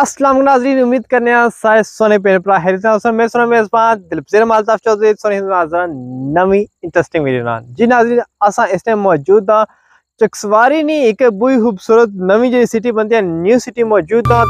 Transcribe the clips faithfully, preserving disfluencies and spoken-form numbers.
अस्सलाम नाज़रीन, उम्मीद करने सारे सोने पे भरा है। मैं सुना मेज़बान दिलपज़ीर मालताफ़ चौधरी सोने नवी इंटरेस्टिंग वीडियो ना जी नाज़रीन असा इस टाइम मौजूद हाँ चकसवारी नहीं एक बुई खूबसूरत नवी जी सिटी बनती है न्यू सिटी मौजूद हाँ।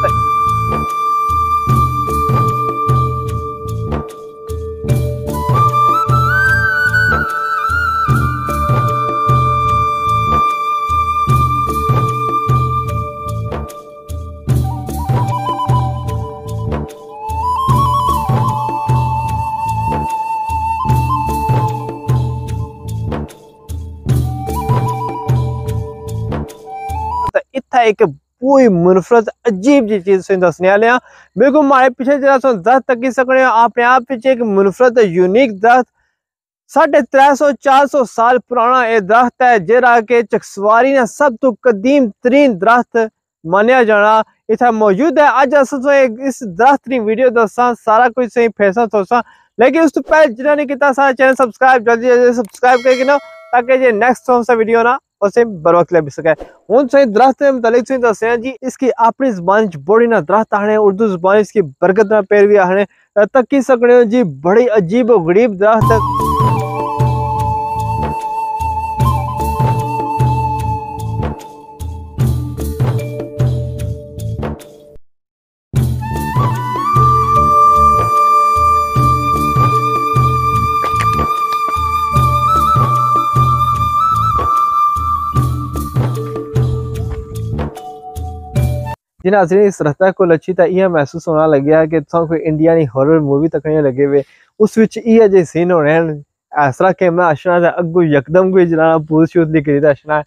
इतना एक पूरी मुनफरद अजीब जी चीज दसने वाले हैं। बिल्कुल हमारे पीछे जरा सो दरख्त तक सकने अपने आप पीछे एक मुनफरद यूनिक दरख्त साढ़े त्रै सौ चार सौ साल पुराना यह दरख्त है जरा के चकसवारी ने सब तो कदीम तरीन दरख्त मानिया जाना इतना मौजूद है। अज अस इस दरख्त की वीडियो दसा सारा कुछ सही फैसला सोचा, लेकिन उस तो पहले जिन्होंने किया सारा चैनल सब्सक्राइब जल्दी जल्दी सब्सक्राइब करके ना ताकि जो नेक्स्ट कौन सा वीडियो ना उसे बर वक्त लग सके। हूँ सही दरख्त के मुतालिक दसिया जी इसकी अपनी जबान बड़ी ना दरख्त आने उर्दू जबान इसकी बरकत ना पैरवी आने तक की सकने जी बड़ी अजीब और गरीब दरख्त। जी नाज़रीन इस रस्ता को लच्छी था यह महसूस होना लग गया कि कोई इंडिया की हॉरर मूवी तक लगे हुए उस विच ये जे सीन हो रहे हैं ऐसा कि मैं अशना अगू यकदम कोई जना पूछ शूत लिख रही था अशना।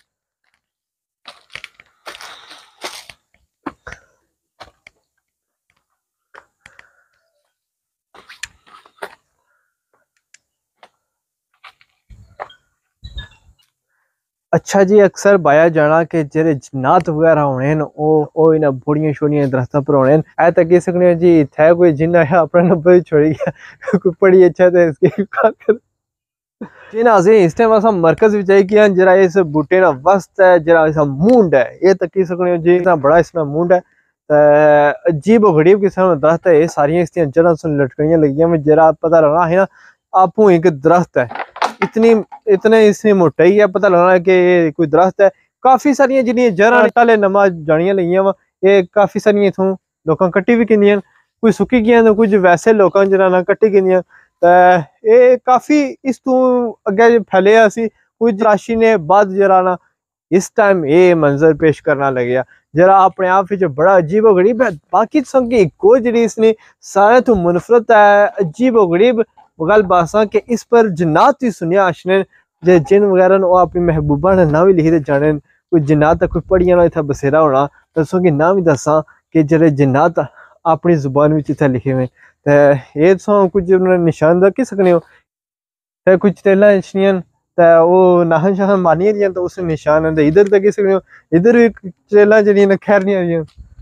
अच्छा जी अक्सर बाया जाना कि जेरे जिन्नात वगैरह होने ओ इन बुढ़िया छोड़िया दरख्तों पर होने ऐ तक कह सकने जी थे कोई जिन्ना है अपना नंबर छोड़ी गया कोई बड़ी अच्छा था इसके जी नाज़रीन इस टाइम असा मरकज विच आई किया जरा इस बूटे ना वस्त है जरा इस मुंड है ये तक कह सकने जी इतना बड़ा इसमें मुंड है अजीब और गरीब किस्म दरख्त है ये सारिया इसकी जड़ा सुन लटकनियां लगी जरा पता लगना है ना आपू एक दरख्त है इतनी इतने इसने मोटाई है पता लगना कि ये कोई दरख्त है। काफी सारिया जिन्हें जरा टाले नमा जानिया लगियां वा ये काफी सारिया इथों लोकां कट्टी भी किंदियां कोई सुकी गई तो कुछ वैसे लोकां जरा ना कट्टी किंदियां ये काफी इस तू अगे फैले सी कुछ राशि ने बाद जरा ना इस टाइम ये मंजर पेश करना लगे जरा अपने आप जो बड़ा अजीब और गरीब है। बाकी संग की को जी इसने सारे तो मुनफरत है अजीब और गरीब गल बासा कि इस पर जिन्नात ही सुनिया अशने जे जिन वगैरह वो अपनी महबूबा ने ना भी लिखते जाने कोई जिन्नात कोई पढ़िया ना इतना बसेरा होना दसो कि ना भी दसा कि जरे जिन्नात अपनी जुबान में इतना लिखे हुए ये तो कुछ उन्होंने निशान रख सकने हो तो कुछ तेला अशनियन तो वो नाहन शाहन मानिया दियां तो उसने निशान है इधर तक सकने हो इधर भी चेला जड़ियां खैर नहीं आ रही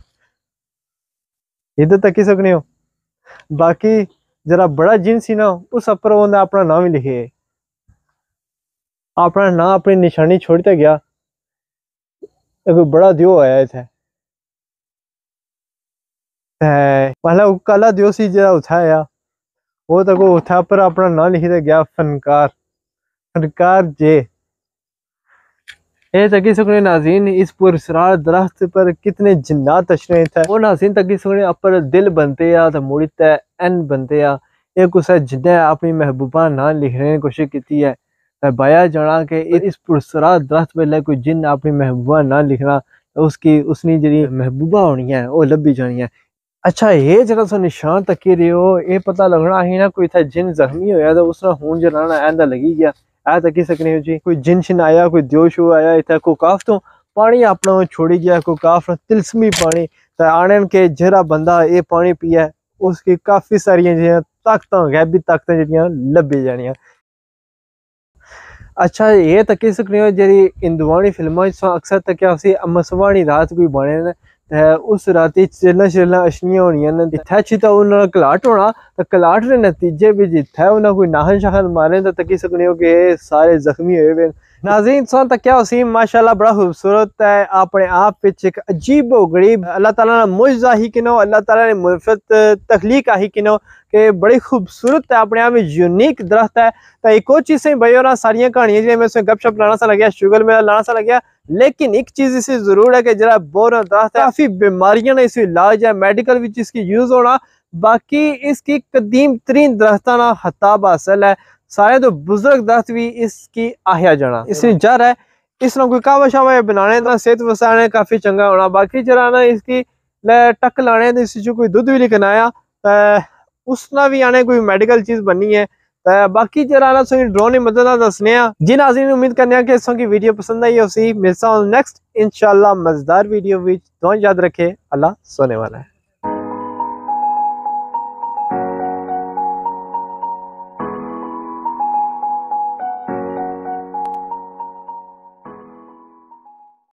इधर तक ही सकने हो। बाकी जरा बड़ा जिन सी ना उस पर उन्हें अपना नाम ही लिखे अपना नाम अपनी निशानी छोड़ते गया कोई बड़ा दियो आया इथे पहला काला दियो सी जरा उठाया वो तक वो उठा पर अपना नाम लिखते गया फनकार फनकार जे ये तकी सकने नाज़रीन इस पुरसरार दरख्त पर कितने जिन्नात अशरे थे वो नाज़रीन तकी सकने अपर दिल बनते या तो मुड़ी तय एन बनते या एक कुछ जिन्हें अपनी महबूबा ना लिखने की कोशिश की है बाया जाना कि इस पुरसरार दरख्त पर कोई जिन अपनी महबूबा ना लिखना उसकी उसनी जी महबूबा होनी है वो लभी जानी है। अच्छा ये जरा सो निशान तकी रहे हो ये पता लगना ही ना कोई था जिन जख्मी होया तो उसने खून जलाना ऐंदा लगी गया ऐ तकी सकने हो जी कोई जिन शिन आया कोई दियो शो आया इतना को काफ तो पानी अपना छोड़ी गया को काफ तिलस्मी पानी तो आने के जरा बंदा ये पानी पिया उसकी काफी सारिया ताकत गैबी ताकत जड़ियां लभी जानिया। अच्छा ये तक कह सकने हो जी इंदुआनी फिल्म अक्सर तक मसवानी रात कोई बने उस राती चेला शेला अशनिया होनियां जिथे अच्छी तो उन्होंने कलाट होना तो कलाट के नतीजे भी जिथे उन्हें कोई नाहन शाहन मारे तो तकी सकने हो कि सारे जख्मी हुए नाज़रीन सो तक क्या वसीम माशाल्लाह बड़ा खूबसूरत है अपने आप विच एक अजीबो गरीब अल्लाह ताला ने मुजज़ा ही किनो अल्लाह ताला ने मुफत तखलीक ही किनो कि बड़ी खूबसूरत है अपने आप में यूनिक दरख्त है। तो एक और चीज़ से भाई और सारिया कहानियां जी मैं उसमें गपशप लाना सा लगे शुगर मेरा लाना सा लगे, लेकिन एक चीज़ इसे जरूर है कि जरा बोर दरख्त है काफ़ी बीमारियां ने इस इलाज है मेडिकल विच इसकी यूज़ होना, बाकी इसकी कदीम तरीन दरख्तां ना हताब हासिल है सारे तो बुजुर्ग दरख्त भी इसकी आहिया जाना इसलिए जर है इस कोई कावा शावा बनाने का सेहत वसाने काफ़ी चंगा होना। बाकी जरा ना इसकी टक लाने इस कोई दुध भी लेकिन आया उसना भी आने कोई मेडिकल चीज़ बननी है। बाकी जरा ना सो ड्रोन मदद दसने जी नाज़रीन उम्मीद करने कि इस की वीडियो पसंद आई उसी मिलता हूँ नेक्स्ट इंशाल्लाह मजेदार वीडियो भी। तो याद रखे अल्लाह सोने वाला है।